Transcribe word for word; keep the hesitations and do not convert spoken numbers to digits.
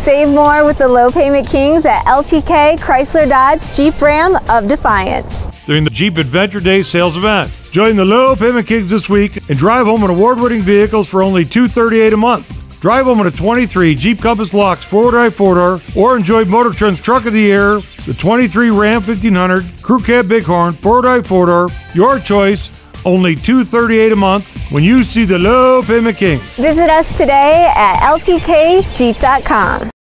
Save more with the low payment kings at L P K Chrysler Dodge Jeep Ram of Defiance. During the Jeep Adventure Day sales event, join the low payment kings this week and drive home an award-winning vehicles for only two hundred thirty-eight dollars a month. Drive home in a twenty-three Jeep Compass Lux four-wheel drive four-door, or enjoy Motor Trend's Truck of the Year, the twenty-three Ram fifteen hundred, Crew Cab Bighorn four-wheel drive four-door. Your choice, only two hundred thirty-eight dollars a month when you see the low payment kings. Visit us today at L P K Jeep dot com.